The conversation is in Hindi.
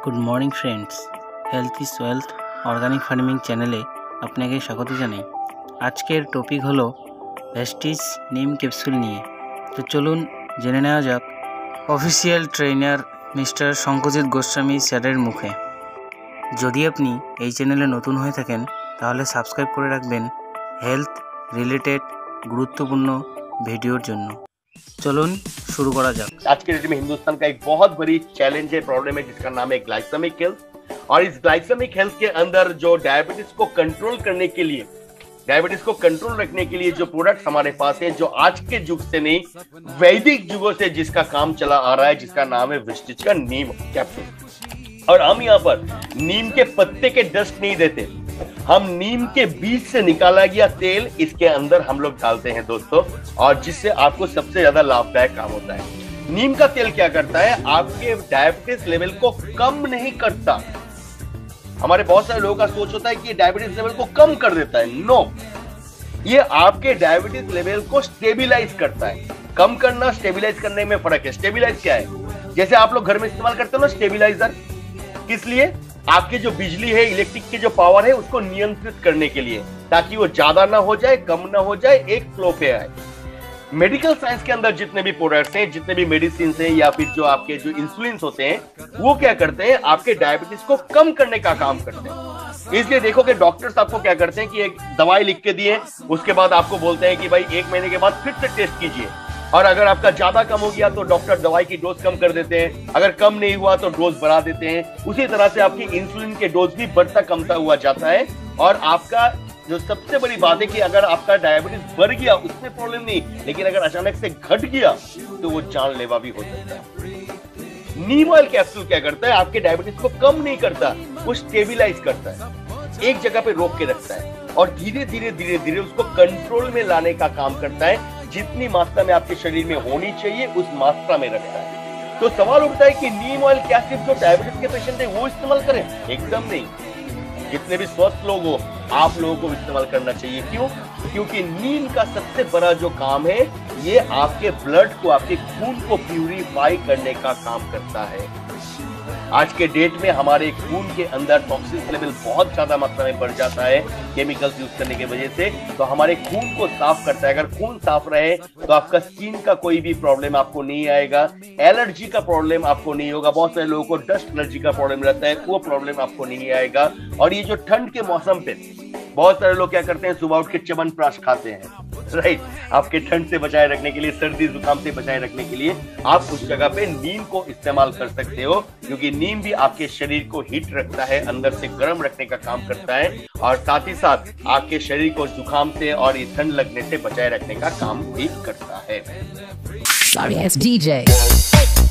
Good morning friends, health is wealth organic farming চ্যানেলে আপনাকে স্বাগত জানাই। আজকের টপিক হলো ভেস্টিজ নিম ক্যাপসুল নিয়ে। তো চলুন জেনে নেওয়া যাক official trainer mister Shankajit Goswami স্যারের মুখে। যদি আপনি এই চ্যানেলে নতুন হয়ে থাকেন তাহলে সাবস্ক্রাইব করে রাখবেন হেলথ রিলেটেড গুরুত্বপূর্ণ ভিডিওর জন্য। चलून शुरू करा जाए। आज के डेट में हिंदुस्तान का एक बहुत बड़ी चैलेंज है, प्रॉब्लम है, जिसका नाम है ग्लाइसेमिक हेल्थ। और इस ग्लाइसेमिक हेल्थ के अंदर जो डायबिटीज को कंट्रोल करने के लिए, डायबिटीज को कंट्रोल रखने के लिए जो प्रोडक्ट हमारे पास है, जो आज के युग से नहीं वैदिक युगों से जिसका काम चला आ रहा है, जिसका नाम है वेस्टिज का नीम कैप्सूल। और हम यहाँ पर नीम के पत्ते के डस्ट नहीं देते, हम नीम के बीज से निकाला गया तेल इसके अंदर हम लोग डालते हैं दोस्तों, और जिससे आपको सबसे ज्यादा लाभदायक काम होता है। नीम का तेल क्या करता है, आपके डायबिटीज लेवल को कम नहीं करता। हमारे बहुत सारे लोगों का सोच होता है कि डायबिटीज लेवल को कम कर देता है। नो, ये आपके डायबिटीज लेवल को स्टेबिलाईज करता है। कम करना स्टेबिलाईज करने में फर्क है। स्टेबिलाईज क्या है, जैसे आप लोग घर में इस्तेमाल करते हो ना स्टेबिलाईजर, किस लिए? आपके जो बिजली है, इलेक्ट्रिक की जो पावर है, उसको नियंत्रित करने के लिए, ताकि वो ज्यादा ना हो जाए, कम ना हो जाए, एक फ्लो पे आए। मेडिकल साइंस के अंदर जितने भी प्रोडक्ट्स हैं, जितने भी मेडिसिन हैं, या फिर जो आपके जो इंसुलिन होते हैं, वो क्या करते हैं, आपके डायबिटीज को कम करने का काम करते हैं। इसलिए देखो कि डॉक्टर्स आपको क्या करते हैं कि एक दवाई लिख के दिए, उसके बाद आपको बोलते हैं कि भाई 1 महीने के बाद फिर से टेस्ट कीजिए, और अगर आपका ज्यादा कम हो गया तो डॉक्टर दवाई की डोज कम कर देते हैं, अगर कम नहीं हुआ तो डोज बढ़ा देते हैं। उसी तरह से आपकी इंसुलिन के डोज भी बढ़ता कमता हुआ जाता है। और आपका जो सबसे बड़ी बात है कि अगर आपका डायबिटीज बढ़ गया उसमें प्रॉब्लम नहीं, लेकिन अगर अचानक से घट गया तो वो जानलेवा भी हो सकता है। नीम ऑयल कैप्सूल क्या करता है, आपके डायबिटीज को कम नहीं करता, वो स्टेबिलाईज करता है, एक जगह पे रोक के रखता है, और धीरे धीरे धीरे धीरे उसको कंट्रोल में लाने का काम करता है। जितनी मात्रा में आपके शरीर में होनी चाहिए उस मात्रा में रखता है। तो सवाल उठता है कि नीम ऑयल क्या सिर्फ जो डायबिटीज के पेशेंट है वो इस्तेमाल करें? एकदम नहीं। जितने भी स्वस्थ लोग हो, आप लोगों को इस्तेमाल करना चाहिए। क्यों? क्योंकि नीम का सबसे बड़ा जो काम है, ये आपके ब्लड को, आपके खून को प्यूरिफाई करने का काम करता है। आज के डेट में हमारे खून के अंदर टॉक्सिन लेवल बहुत ज्यादा मात्रा में बढ़ जाता है केमिकल्स यूज करने की वजह से। तो हमारे खून को साफ करता है। अगर खून साफ रहे तो आपका स्किन का कोई भी प्रॉब्लम आपको नहीं आएगा, एलर्जी का प्रॉब्लम आपको नहीं होगा। बहुत सारे लोगों को डस्ट एलर्जी का प्रॉब्लम रहता है, वो प्रॉब्लम आपको नहीं आएगा। और ये जो ठंड के मौसम पे बहुत सारे लोग क्या करते हैं, सुबह उठ के च्यवनप्राश खाते हैं, राइट? आपके ठंड से बचाए रखने के लिए, सर्दी जुकाम से बचाए रखने के लिए आप उस जगह पे नीम को इस्तेमाल कर सकते हो, क्योंकि नीम भी आपके शरीर को हीट रखता है, अंदर से गर्म रखने का काम करता है, और साथ ही साथ आपके शरीर को जुकाम से और ये ठंड लगने से बचाए रखने का काम भी करता है। Sorry, it's DJ.